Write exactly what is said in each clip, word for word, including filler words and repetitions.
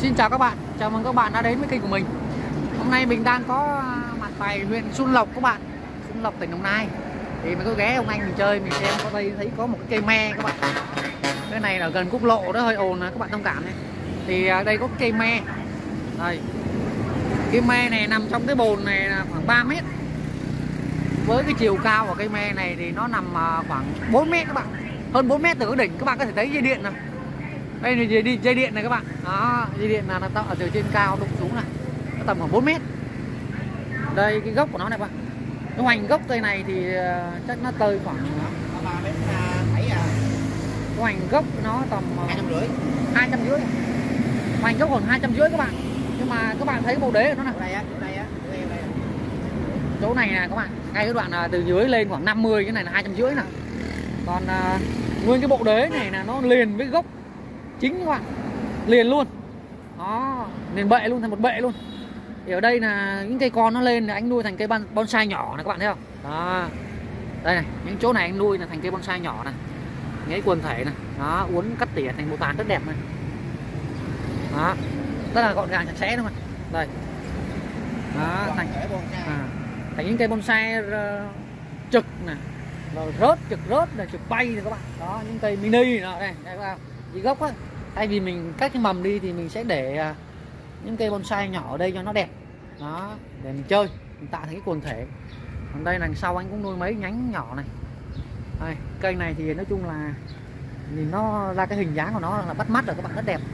Xin chào các bạn, chào mừng các bạn đã đến với kênh của mình. Hôm nay mình đang có mặt tại huyện Xuân Lộc các bạn, Xuân Lộc tỉnh Đồng Nai. Thì mình có ghé ông anh mình chơi, mình xem có đây thấy có một cái cây me các bạn. Cái này là gần quốc lộ đó, hơi ồn các bạn thông cảm này. Thì đây có cái cây me. Đây. Cây me này nằm trong cái bồn này là khoảng ba mét. Với cái chiều cao của cây me này thì nó nằm khoảng bốn mét các bạn. Hơn bốn mét từ cái đỉnh, các bạn có thể thấy dây điện này. Đây là dây, dây điện này các bạn. Đó, dây điện là nó tạo ở từ trên cao đụng xuống này. Nó tầm khoảng bốn mét. Đây cái gốc của nó này các bạn. Cái hoành gốc cây này thì chắc nó tơi khoảng ba mét bảy à. Cái hoành gốc nó tầm hai trăm rưỡi. hai trăm rưỡi. Hoành gốc còn hai trăm rưỡi các bạn. Nhưng mà các bạn thấy cái bộ đế của nó này. Đây á, đây á, đây á. Chỗ này nè các bạn, ngay cái đoạn là từ dưới lên khoảng năm mươi, cái này là hai trăm rưỡi nè. Còn à, nguyên cái bộ đế này là nó liền với gốc chính các bạn, liền luôn. Đó, liền bệ luôn, thành một bệ luôn. Thì ở đây là những cây con nó lên thì anh nuôi thành cây bonsai nhỏ này các bạn thấy không? Đó. Đây này, những chỗ này anh nuôi là thành cây bonsai nhỏ này. Những quần thể này, đó, uốn cắt tỉa thành một tàn rất đẹp này. Đó. Rất là gọn gàng sạch sẽ đúng không? Đây. Đó, thành à, thành những cây bonsai uh, trực này, rồi rớt, trực rớt này, trực bay này các bạn. Đó, những cây mini này, đây, đây các bạn. Vì gốc á, thay vì mình cắt cái mầm đi thì mình sẽ để uh, những cây bonsai nhỏ ở đây cho nó đẹp. Đó, để mình chơi, mình tạo thành cái quần thể. Còn đây đằng sau anh cũng nuôi mấy nhánh nhỏ này. Đây, cây này thì nói chung là nhìn nó ra cái hình dáng của nó là bắt mắt rồi các bạn, rất đẹp.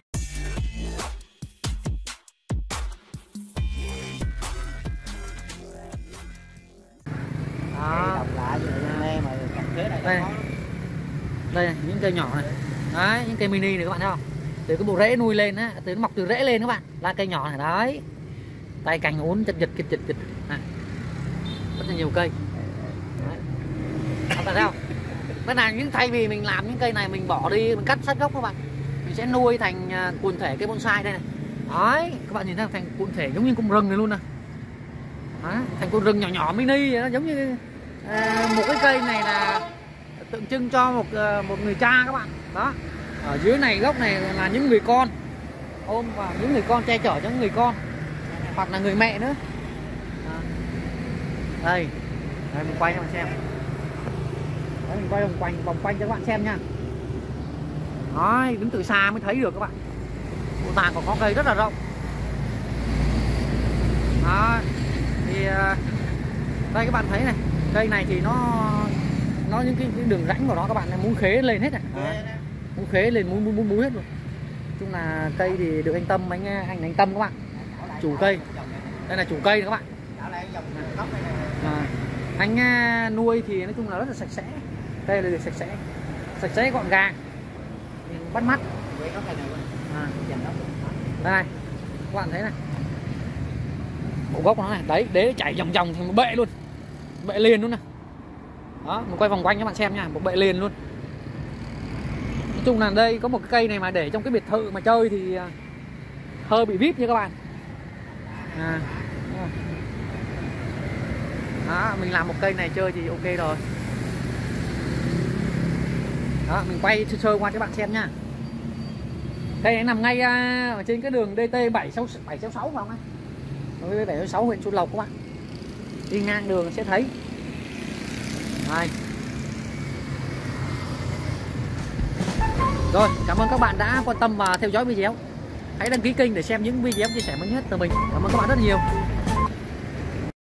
Đó. Đây, đây, đây những cây nhỏ này, đấy, những cây mini này các bạn thấy không? Từ cái bộ rễ nuôi lên á, từ nó mọc từ rễ lên các bạn, là cây nhỏ này đấy, tay cành uốn chật giật kịch giật này, rất là nhiều cây. Đấy. Các bạn thấy không? Cái này những thay vì mình làm những cây này mình bỏ đi, mình cắt sát gốc các bạn, mình sẽ nuôi thành quần thể cây bonsai đây này. Đấy, các bạn nhìn thấy thành quần thể giống như con rừng này luôn nè. Đấy, thành con rừng nhỏ nhỏ mini vậy đó, giống như à, một cái cây này là tượng trưng cho một một người cha các bạn. Đó, ở dưới này gốc này là những người con ôm vào, những người con che chở cho những người con hoặc là người mẹ nữa. À. Đây, đây mình quay cho bạn xem. Đấy, mình quay vòng quanh vòng quanh cho các bạn xem nha. Đấy, đứng từ xa mới thấy được các bạn. Bộ tàng của có cây rất là rộng. Đó. Thì đây các bạn thấy này, cây này thì nó nó những cái, cái đường rãnh của nó các bạn muốn khế lên hết này. Đấy. Muốn khế lên muốn muốn muốn múi hết luôn. Chung là cây thì được anh Tâm, anh anh anh Tâm các bạn, chủ cây. Đây là chủ cây các bạn. À, anh nuôi thì nói chung là rất là sạch sẽ. Cây là được sạch sẽ, sạch sẽ gọn gàng, bắt mắt. À. Đây này, các bạn thấy này, bộ gốc của nó này, đấy, đế chảy vòng vòng thành một bệ luôn, bệ liền luôn này. Đó, mình quay vòng quanh các bạn xem nha, một bệ liền luôn. Nói chung là đây có một cái cây này mà để trong cái biệt thự mà chơi thì hơi bị vip nha các bạn. À. Đó, mình làm một cây này chơi thì ok rồi. Đó, mình quay sơ sơ qua cho các bạn xem nha. Cây này nằm ngay ở trên cái đường D T bảy sáu sáu phải không anh? Đối với sáu huyện Xuân Lộc các bạn, đi ngang đường sẽ thấy. Đây. Rồi, cảm ơn các bạn đã quan tâm và theo dõi video. Hãy đăng ký kênh để xem những video chia sẻ mới nhất từ mình. Cảm ơn các bạn rất nhiều.